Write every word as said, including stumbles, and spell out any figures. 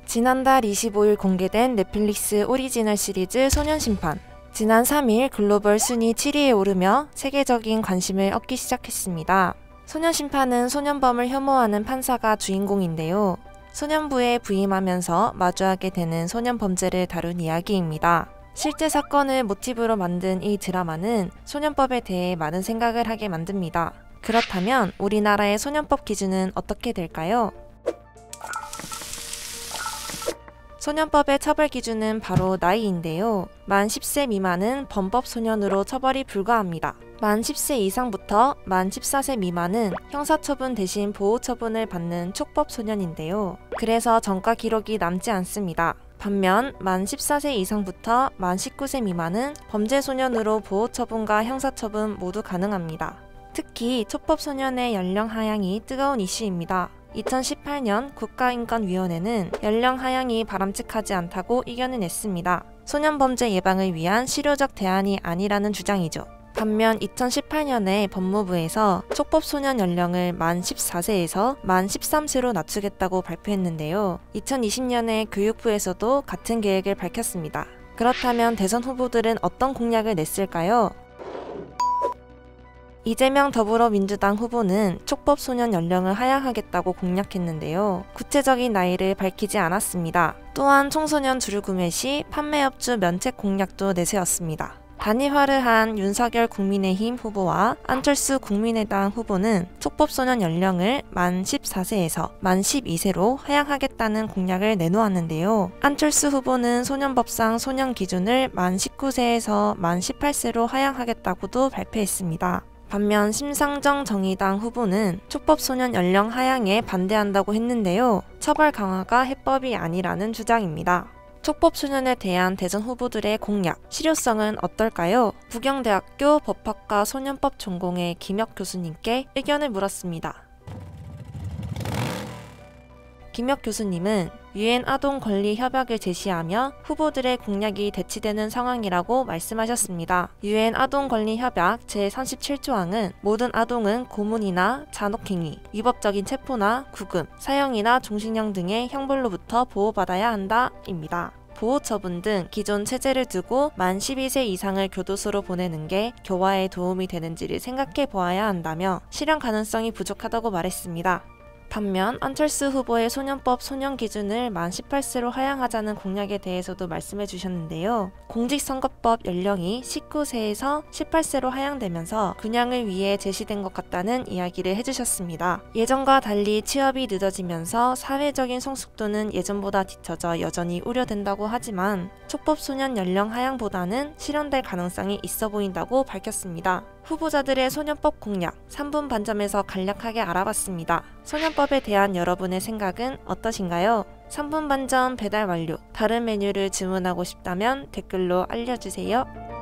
지난달 이십오일 공개된 넷플릭스 오리지널 시리즈 소년심판. 지난 삼일 글로벌 순위 칠위에 오르며 세계적인 관심을 얻기 시작했습니다. 소년심판은 소년범을 혐오하는 판사가 주인공인데요. 소년부에 부임하면서 마주하게 되는 소년범죄를 다룬 이야기입니다. 실제 사건을 모티브로 만든 이 드라마는 소년법에 대해 많은 생각을 하게 만듭니다. 그렇다면 우리나라의 소년법 기준은 어떻게 될까요? 소년법의 처벌 기준은 바로 나이인데요. 만 십 세 미만은 범법 소년으로 처벌이 불가합니다. 만 십 세 이상부터 만 십사 세 미만은 형사처분 대신 보호처분을 받는 촉법 소년인데요. 그래서 전과 기록이 남지 않습니다. 반면 만 십사 세 이상부터 만 십구 세 미만은 범죄 소년으로 보호처분과 형사처분 모두 가능합니다. 특히 촉법 소년의 연령 하향이 뜨거운 이슈입니다. 이천십팔년 국가인권위원회는 연령 하향이 바람직하지 않다고 의견을 냈습니다. 소년범죄 예방을 위한 실효적 대안이 아니라는 주장이죠. 반면 이천십팔년에 법무부에서 촉법소년 연령을 만 십사 세에서 만 십삼 세로 낮추겠다고 발표했는데요. 이천이십년에 교육부에서도 같은 계획을 밝혔습니다. 그렇다면 대선 후보들은 어떤 공약을 냈을까요? 이재명 더불어민주당 후보는 촉법소년 연령을 하향하겠다고 공약했는데요. 구체적인 나이를 밝히지 않았습니다. 또한 청소년 주류 구매 시 판매업주 면책 공약도 내세웠습니다. 단일화를 한 윤석열 국민의힘 후보와 안철수 국민의당 후보는 촉법소년 연령을 만 십사 세에서 만 십이 세로 하향하겠다는 공약을 내놓았는데요. 안철수 후보는 소년법상 소년 기준을 만 십구 세에서 만 십팔 세로 하향하겠다고도 발표했습니다. 반면 심상정 정의당 후보는 촉법소년 연령 하향에 반대한다고 했는데요. 처벌 강화가 해법이 아니라는 주장입니다. 촉법소년에 대한 대선 후보들의 공약, 실효성은 어떨까요? 부경대학교 법학과 소년법 전공의 김혁 교수님께 의견을 물었습니다. 김혁 교수님은 유엔 아동 권리 협약을 제시하며 후보들의 공약이 대치되는 상황이라고 말씀하셨습니다. 유엔 아동 권리 협약 제삼십칠조항은 모든 아동은 고문이나 잔혹행위, 위법적인 체포나 구금, 사형이나 종신형 등의 형벌로부터 보호받아야 한다 입니다. 보호처분 등 기존 체제를 두고 만 십이 세 이상을 교도소로 보내는 게 교화에 도움이 되는지를 생각해 보아야 한다며 실현 가능성이 부족하다고 말했습니다. 반면 안철수 후보의 소년법 소년 기준을 만 십팔 세로 하향하자는 공약에 대해서도 말씀해 주셨는데요. 공직선거법 연령이 십구 세에서 십팔 세로 하향되면서 균형을 위해 제시된 것 같다는 이야기를 해주셨습니다. 예전과 달리 취업이 늦어지면서 사회적인 성숙도는 예전보다 뒤처져 여전히 우려된다고 하지만 촉법소년 연령 하향보다는 실현될 가능성이 있어 보인다고 밝혔습니다. 후보자들의 소년법 공약 삼 분 반점에서 간략하게 알아봤습니다. 소년법에 대한 여러분의 생각은 어떠신가요? 삼 분 반점 배달 완료. 다른 메뉴를 주문하고 싶다면 댓글로 알려주세요.